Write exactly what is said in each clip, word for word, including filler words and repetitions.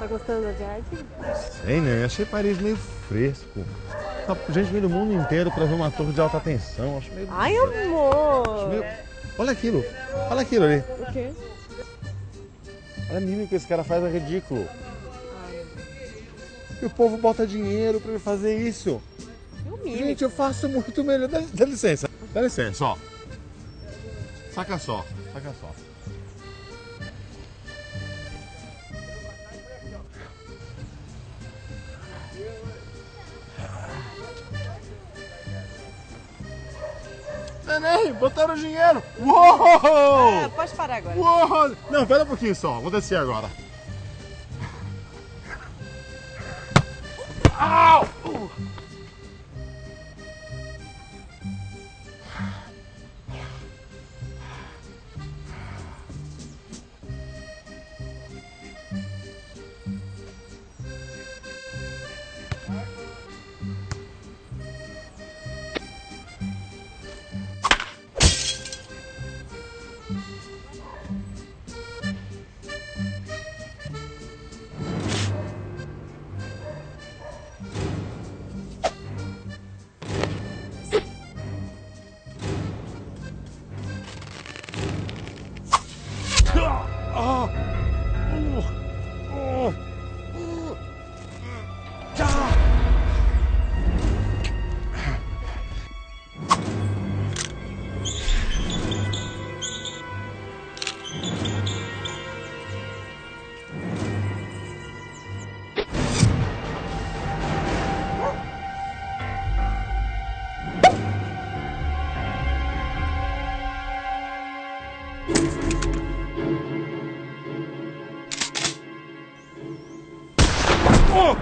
Tá gostando da viagem? Sei, né? Achei Paris meio fresco. Tá gente veio do mundo inteiro pra ver uma torre de alta tensão. Acho meio... Ai, amor! Acho meio... Olha aquilo. Olha aquilo ali. O quê? Olha a mímica que esse cara faz, é ridículo. Ai. E o povo bota dinheiro pra ele fazer isso. Eu mímica. Gente, eu faço muito melhor. Dá, dá licença. Dá licença, ó. Saca só. Saca só. Neném, botaram dinheiro! Uou! Ah, pode parar agora. Uou! Não, pera um pouquinho só, vou descer agora. Au! Ah! Uh! Uh! Uh! Ah! Oh!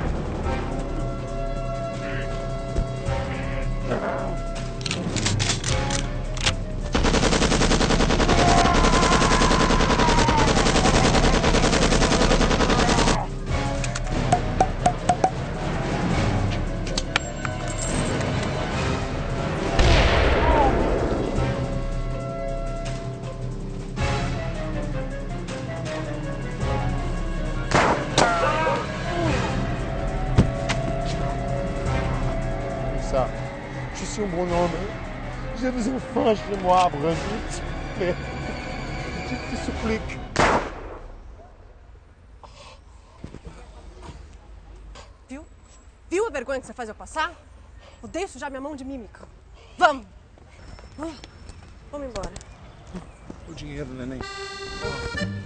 Ça, je suis un bon homme. J'ai des enfants chez moi, Brigitte. S'il te plaît. Je te supplique. Viu? Viu a vergonha que você faz eu passar? Odeio sujar minha mão de mímica. Vamos! Ah, vamos embora. O dinheiro, neném.